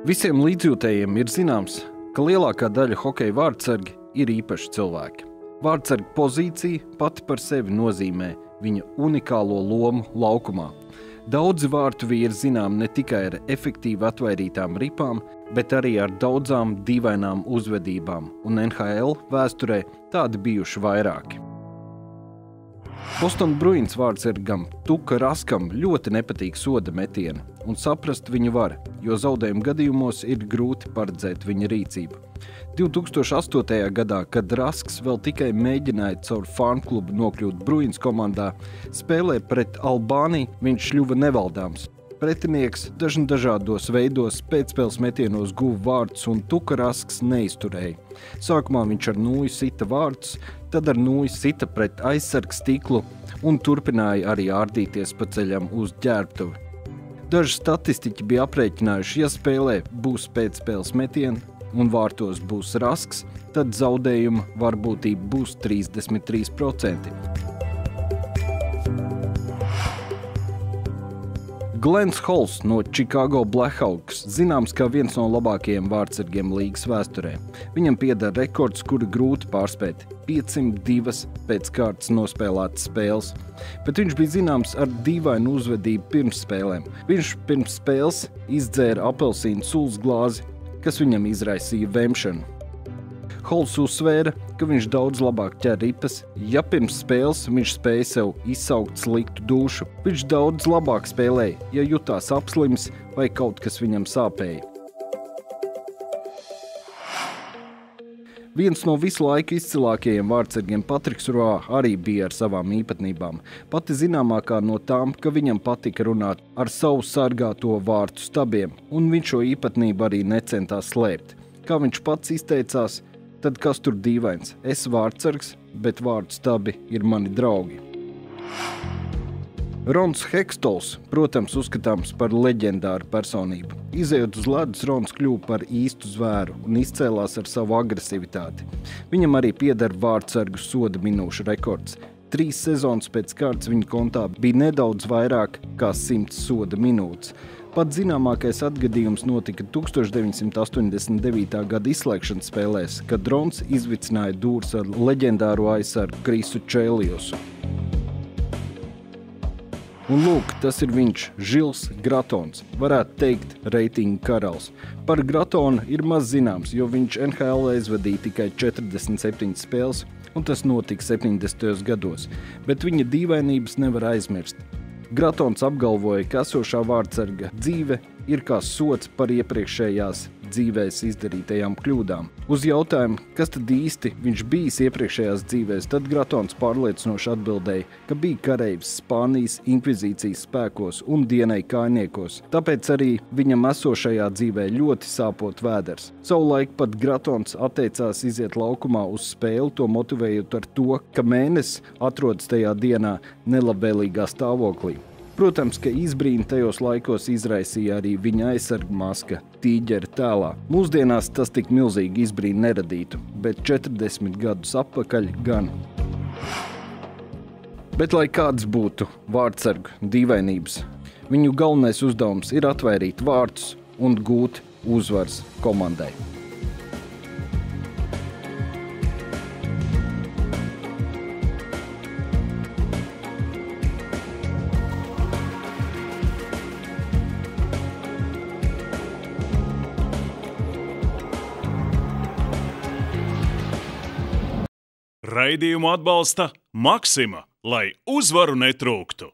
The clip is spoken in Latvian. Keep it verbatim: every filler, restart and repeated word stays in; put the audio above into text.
Visiem līdzjūtējiem ir zināms, ka lielākā daļa hokeja vārdsargi ir īpaši cilvēki. Vārdsarga pozīcija pati par sevi nozīmē viņa unikālo lomu laukumā. Daudzi vārtu vīri zinām ne tikai ar efektīvi atvairītām ripām, bet arī ar daudzām dīvainām uzvedībām, un N H L vēsturē tādi bijuši vairāki. Boston Bruins vārdsargam Tuka Raskam ļoti nepatīk soda metieni, un saprast viņu var, jo zaudējuma gadījumos ir grūti paredzēt viņa rīcību. divi tūkstoši astotajā gadā, kad Rasks vēl tikai mēģināja caur farm klubu nokļūt Bruins komandā, spēlē pret Albāniju viņš šļuva nevaldāms. Pretinieks dažni dažādos veidos pēcspēles metienos guva vārdus, un Tuka Rasks neizturēja. Sākumā viņš ar nūju sita vārdus, tad ar nūju sita pret aizsargu stiklu un turpināja arī ārdīties pa ceļam uz ģērbtuvi. Daži statistiķi bija aprēķinājuši, ja spēlē būs pēcspēles metieni un vārtos būs Rasks, tad zaudējuma varbūtība būs trīsdesmit trīs procenti. Glens Halls no Chicago Blackhawks zināms kā viens no labākajiem vārdsargiem līgas vēsturē. Viņam pieder rekords, kuri grūti pārspēt – piecsimt divas pēc kārtas nospēlētas spēles. Bet viņš bija zināms ar dīvainu uzvedību pirms spēlēm. Viņš pirms spēles izdzēra apelsīnu sulas glāzi, kas viņam izraisīja vemšanu. Halls uzsvēra, ka viņš daudz labāk ķer ripas, ja pirms spēles viņš spēja sev izsaukt sliktu dušu. Viņš daudz labāk spēlēja, ja jutās apslims vai kaut kas viņam sāpēja. Viens no visu laiku izcilākajiem vārdsargiem Patriks Roy arī bija ar savām īpatnībām. Pati zināmākā no tām, ka viņam patika runāt ar savu sargāto vārtu stabiem, un viņš šo īpatnību arī necentās slēpt. Kā viņš pats izteicās, tad kas tur dīvains? Es vārdsargs, bet vārtu stabi ir mani draugi. Rons Hextols, protams, uzskatāms par leģendāru personību. Izejot uz ledus, Rons kļuva par īstu zvēru un izcēlās ar savu agresivitāti. Viņam arī pieder vārdsargu soda minūšu rekords. Trīs sezonas pēc kārtas viņa kontā bija nedaudz vairāk kā simts soda minūtes. Pat zināmākais atgadījums notika tūkstoš deviņsimt astoņdesmit devītā gada izslēgšanas spēlēs, kad Rons izvicināja dūrus ar leģendāro aizsargu Krisu Čēliosu. Un lūk, tas ir viņš, Žils Gratons, varētu teikt reitingu karalis. Par Gratonu ir maz zināms, jo viņš N H L aizvadīja tikai četrdesmit septiņas spēles, un tas notika septiņdesmitajos gados, bet viņa dīvainības nevar aizmirst. Gratons apgalvoja, ka esošā vārdsarga dzīve ir kā sots par iepriekšējās dzīvēs izdarītajām kļūdām. Uz jautājumu, kas tad īsti viņš bijis iepriekšējās dzīvēs, tad Gratons pārliecinoši atbildēja, ka bija kareivs Spānijas inkvizīcijas spēkos un dienai kājniekos, tāpēc arī viņam esošajā dzīvē ļoti sāpot vēders. Savulaik pat Gratons atteicās iziet laukumā uz spēli, to motivējot ar to, ka mēnesis atrodas tajā dienā nelabvēlīgā stāvoklī. Protams, ka izbrīnu tajos laikos izraisīja arī viņa aizsarga maska tīģera tēlā. Mūsdienās tas tik milzīgi izbrīnu neradītu, bet četrdesmit gadus atpakaļ gan. Bet lai kāds būtu vārdsargu dīvainības, viņu galvenais uzdevums ir atvairīt vārtus un gūt uzvaras komandai. Raidījumu atbalsta Maxima, lai uzvaru netrūktu.